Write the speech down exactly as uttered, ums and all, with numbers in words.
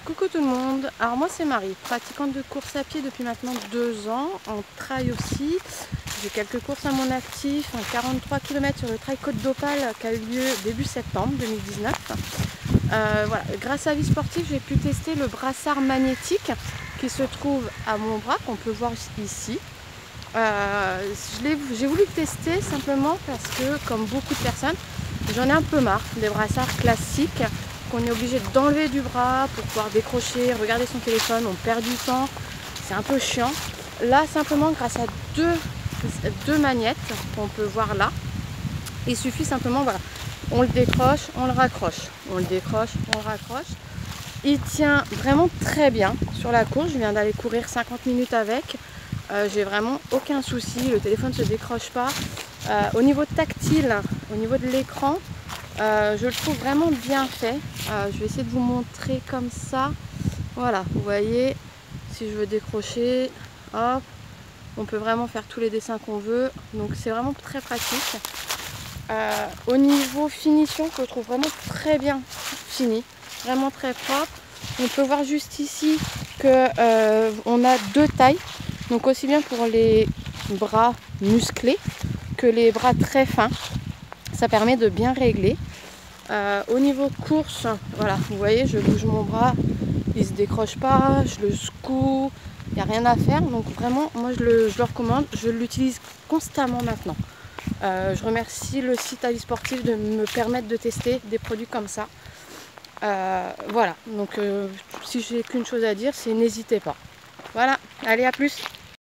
Coucou tout le monde, alors moi c'est Marie, pratiquante de course à pied depuis maintenant deux ans, en trail aussi. J'ai quelques courses à mon actif, un quarante-trois kilomètres sur le trail Côte d'Opale qui a eu lieu début septembre deux mille dix-neuf. Euh, voilà. Grâce à Vie Sportive, j'ai pu tester le brassard magnétique qui se trouve à mon bras, qu'on peut voir ici. Euh, j'ai voulu le tester simplement parce que, comme beaucoup de personnes, j'en ai un peu marre des brassards classiques qu'on est obligé d'enlever du bras pour pouvoir décrocher, regarder son téléphone, on perd du temps, c'est un peu chiant. Là, simplement grâce à deux, deux magnettes qu'on peut voir là, il suffit simplement, voilà, on le décroche, on le raccroche, on le décroche, on le raccroche. Il tient vraiment très bien sur la course, je viens d'aller courir cinquante minutes avec, euh, j'ai vraiment aucun souci, le téléphone ne se décroche pas. Euh, au niveau tactile, au niveau de l'écran, Euh, je le trouve vraiment bien fait. Euh, je vais essayer de vous montrer comme ça. Voilà, vous voyez, si je veux décrocher, hop, on peut vraiment faire tous les dessins qu'on veut. Donc c'est vraiment très pratique. Euh, au niveau finition, je le trouve vraiment très bien fini, vraiment très propre. On peut voir juste ici que euh, on a deux tailles, donc aussi bien pour les bras musclés que les bras très fins. Ça permet de bien régler. Euh, au niveau course, voilà, vous voyez, je bouge mon bras, il ne se décroche pas, je le secoue, il n'y a rien à faire. Donc vraiment, moi je le, je le recommande, je l'utilise constamment maintenant. Euh, je remercie le site Vie Sportive de me permettre de tester des produits comme ça. Euh, voilà, donc euh, si j'ai qu'une chose à dire, c'est n'hésitez pas. Voilà, allez, à plus.